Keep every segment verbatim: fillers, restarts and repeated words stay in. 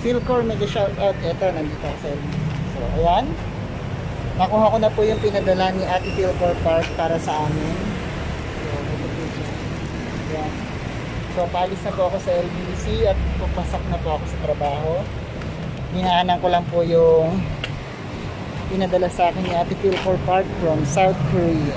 Philcor mega shoutout. Ito, nandito ako sa L B C. So, ayan. Nakuha ko na po yung pinadala ni Ate Philcor Park para sa amin. So, ito po siya. Ayan. So, paalis na po ako sa L B C at pupasak na po ako sa trabaho. Hinaanan ko lang po yung pinadala sa akin ni Ate Philcor Park from South Korea.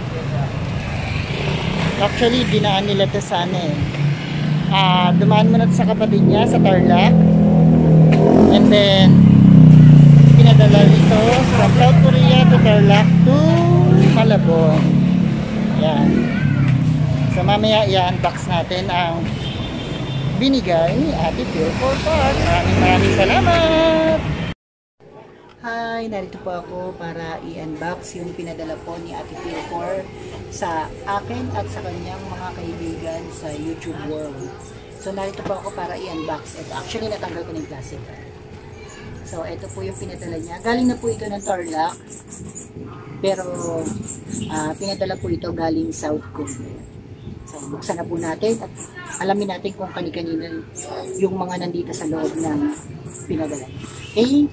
Actually, dinaan nila ito sa ano eh. Uh, dumaan mo na sa kapatid niya sa Tarlac. And then, pinadala rito from South Korea to Tarlac to Malabon. Yan. So, mamaya i-unbox natin ang binigay ni Ate Philcor Park. Maraming maraming salamat! Hi! Narito po ako para i-unbox yung pinadala po ni Ate Philcor sa akin at sa kanyang mga kaibigan sa YouTube world. So, narito po ako para i-unbox ito. Actually, natanggal ko na yung plastic. So, ito po yung pinadala niya. Galing na po ito ng Tarlac. Pero, uh, pinadala po ito galing South Korea. So, buksan na po natin at alamin natin kung kani-kanina yung mga nandito sa loob ng pinadala. Okay?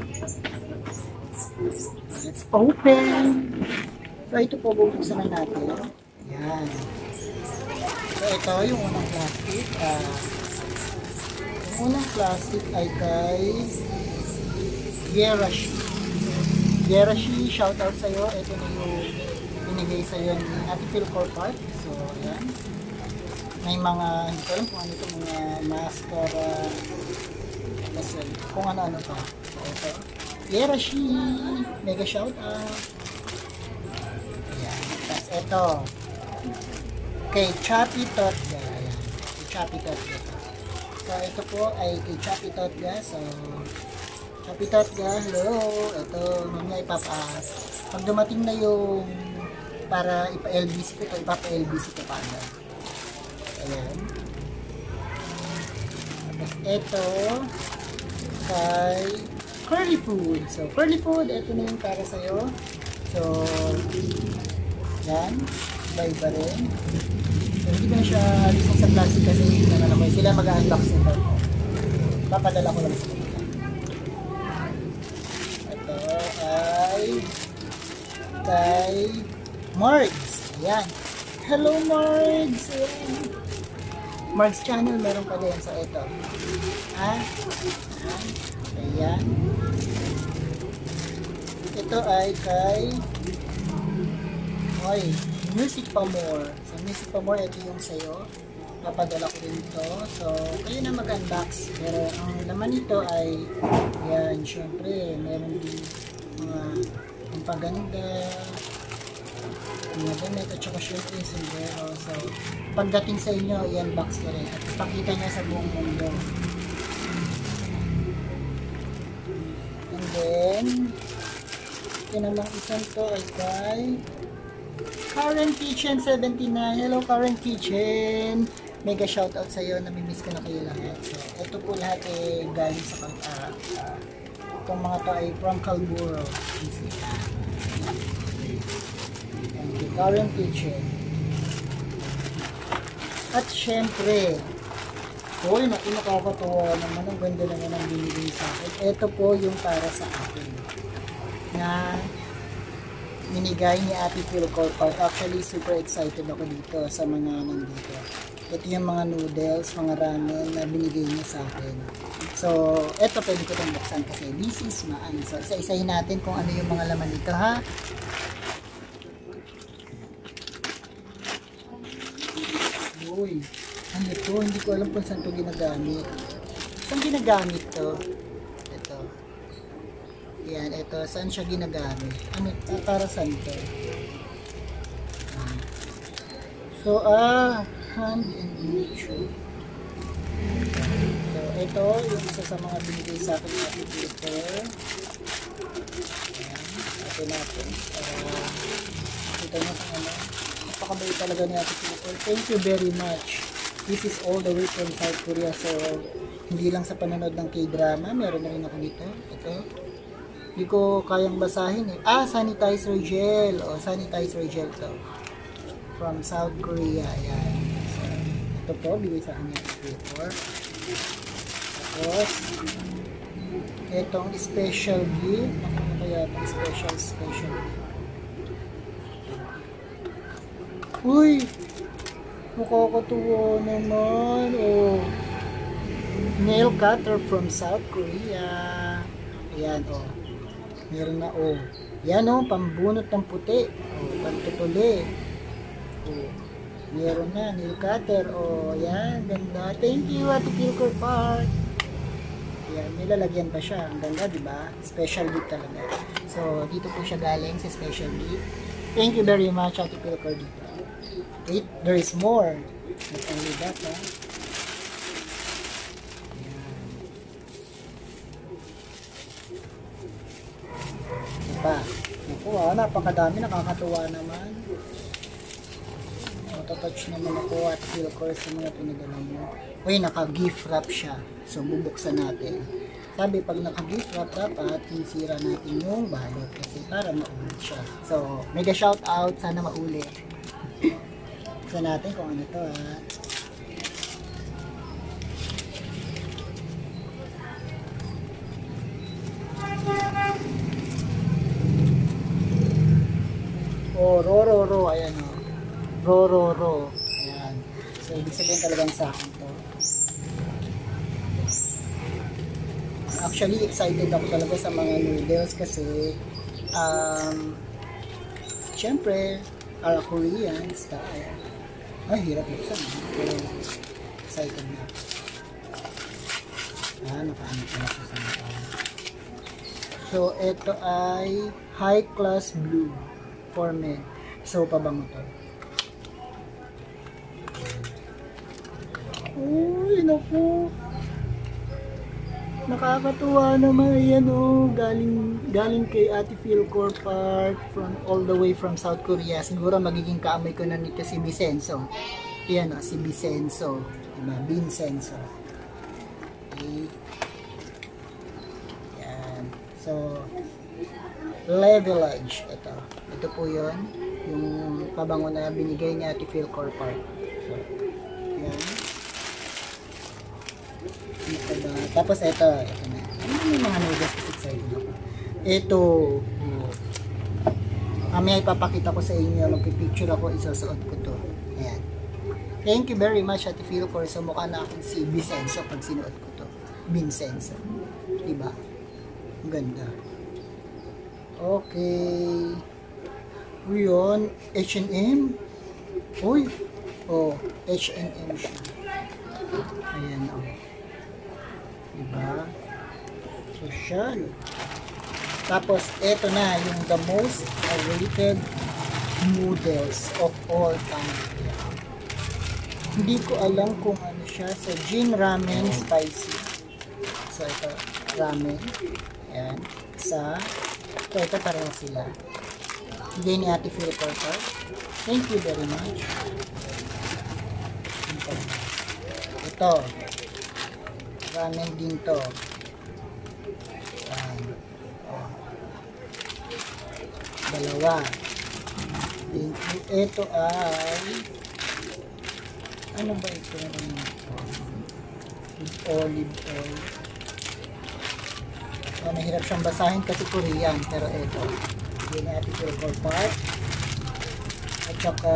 Let's open! So, ito po, bubuksan na natin. Ayan. So, ito yung unang plastic. Uh, yung unang plastic ay kay Gerashi. Gerashi, shoutout sa'yo. Ito na yung binigay sa'yo ni Ate Philcor Park. So, ayan. May mga, hindi ko alam kung ano ito, mga mascara. Kasi, kung ano-ano pa. So, ito. Gerashi, mega shoutout. Ayan. Tapos, ito. Kay Chappy Totga. Ayan. Kay Chappy Totga. So, ito po ay kay Chappy Totga. So, Chappy Totga, hello. Ito, mamaya ipapa, pag dumating na yung para ipa-L B C ko ito, ipapa-L B C ko pa agad. Ayan. Tapos ito, kay Curly Food. So, Curly Food, ito na yung para sa'yo. So, yan. Iba-iba rin. So, hindi ko na siya lisong sa plastic kasi hindi na naman sila mag-unbox nito. Papadala ko lang sa kanila. Ito ay kay Margs. Ayan. Hello Margs! Ayan. Margs channel meron ka din. So, ito. Ah, ayan. Ayan. Ito ay kay Oy, Music Pa More. So, Music Pa More, ito yung sayo. Napadala ko rin ito. So, kayo na mag-unbox. Pero, ang laman nito ay, yan, syempre, meron din mga pampaganda, mga damit, at saka syempre, sombrero. So, pagdating sa inyo, i-unbox ko rin. At ipakita niya sa buong mundo. And then, ito namang isang to ay kay Current Kitchen seventy-nine. Hello Current Kitchen. Mega shoutout sa iyo. Namimiss ko na kayo lahat. So, ito po lahat eh galing sa pang uh, uh, itong mga to ay from Calburo. Thank you, Current Kitchen. At syempre, uy, naku, nakakatawa naman. Ang ganda naman ang binigay sa akin. Ito po yung para sa akin na minigay ni Ate Philcor Park. Actually, super excited ako dito sa mga nandito. Ito yung mga noodles, mga ramen na binigay niya sa akin. So, ito pwede ko itong buksan kasi this is maan. So, isa-isahin natin kung ano yung mga laman nito, ha? Uy, ano ito? Hindi ko alam kung saan ito ginagamit. Saan ginagamit to? Ito. Yan, ito. Saan siya ginagamit? Ano, ah, para saan ito? So, ah, hand and nature. So, ito, yung isa sa mga binigay sa akin na ito. Ayan, ito natin. Uh, ito na kung ano. Napakabay talaga ni Ate Philcor. Thank you very much. This is all the way from South Korea. So, hindi lang sa panonood ng K-drama. Meron na rin ako dito. Ito. Hindi ko kayang basahin eh. Ah, sanitizer gel. O, sanitizer gel to. From South Korea. Ayan. So, ito po, bigay sa kanya before. Tapos, Itong special gift. Ano kaya itong special special gift? Uy! Nakakatuwa naman. Oh. Nail cutter from South Korea. Ayan, oh. Meron na, oh. Yan, oh. Pambunot ng puti. Oh, pantutuli. Oh. Meron na, nail cutter. Oh, yan. Ganda. Thank you, Ate Philcor Park. Ayan, nilalagyan pa siya. Ang ganda, di ba? Special gift talaga. So, dito po siya galing sa special gift. Thank you very much, Ate Philcor dito. Wait, there is more. Not only that, ha? Ayan. Diba? Naku, ha? Napakadami. Nakakatuwa naman. Matatouch naman ako at Philcor sa mga pinadala mo. Uy, naka-gift wrap siya. So, bubuksan natin. Sabi, pag naka-gift wrap, dapat sinisira natin yung balot kasi para maulit siya. So, mega shout out. Sana maulit. Buksan natin kung ano to, ha. Oh, ro, ro, ro. Ayan, oh. Ro, ro, ro. Ayan. So, ibig sabihin talagang sa akin to. Actually, excited ako talaga sa mga noodles kasi um, syempre, our Korean style. Ay, hirap buksan. Pero excited na. Ah, nakaano pa na siya sa mata. So, ito ay High Class Blue for men. So, pabango to. Uy, naku. Nakakatuwa naman. Ayan, oh. Galing, galing kay Ate Philcor Park from all the way from South Korea. Siguro magiging kaamoy ko na nito si Vincenzo. Ayan, oh, si Vincenzo. Diba? Vincenzo. Okay. Ayan. So, Levelage. Ito. Ito po yun. Yung pabango na binigay ni Ate Philcor Park. So, ayan. Ito ba? Tapos ito, ito na. Ano yung mga noodles kasi excited ako. Ito, oh. Mamaya ipapakita ko sa inyo, magpipicture ako, isusuot ko to. Ayan. Thank you very much, Ate Philcor. So, mukha na akong si Vincenzo pag sinuot ko to. Vincenzo. Diba? Ang ganda. Okay. Yun, H and M. Uy. Oh, H and M siya. Ayan, oh. Diba? Social. Tapos, eto na, yung the most awaited noodles of all time. Hindi ko alam kung ano siya. So, Jin Ramen Spicy. So, ito, ramen. Ayan. Sa, ito, ito pareho sila. Hindi ni Ate Philcor Park. Thank you very much. Ito. Ito. Ramen din to. Ayan. Oh. Dalawa. Thank you. Ito ay ano ba ito? With olive oil. So, mahirap siyang basahin kasi Korean. Pero ito. Hindi na Ate Philcor Park. At saka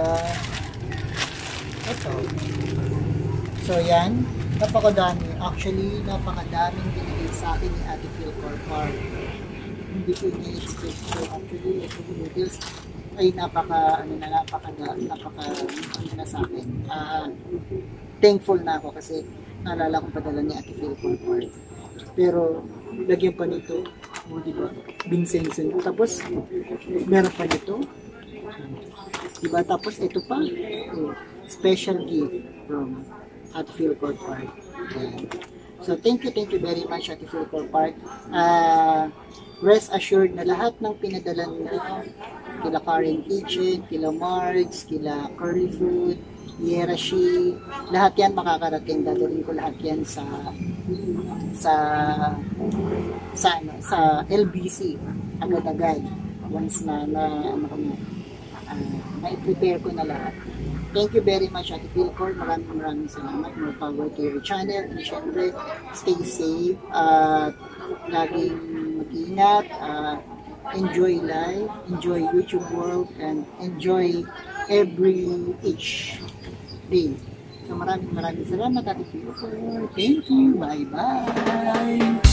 ito. So, yan. Napakadami. Actually, napakadaming binigay sa akin ni Ate Philcor Park. Hindi ko ini-expect. So, actually, ito noodles ay napaka, ano na, napaka, napaka, ano na sa akin. Uh, thankful na ako kasi naalala kong padala ni Ate Philcor Park. Pero, lagyan pa nito. O, diba? Vincenzo. Tapos, meron pa nito. Diba? Tapos, ito pa. Oh, special gift from at Philcor Park. Okay. So, thank you, thank you very much at Philcor Park. Uh, rest assured na lahat ng pinadala nyo, kila Karen Kitchen, kila Margs, kila Curly Food, Yerashi, lahat yan makakarating. Dadalhin ko lahat yan sa sa sa, ano, sa L B C agad-agad once na na ano ko na uh, na-prepare ko na lahat. Thank you very much, Ate Philcor. Maraming maraming salamat. More power to your channel. And syempre, stay safe. At uh, laging mag-ingat, uh, enjoy life, enjoy YouTube world, and enjoy every each day. So maraming maraming salamat, Ate Pico. Thank you. Bye-bye.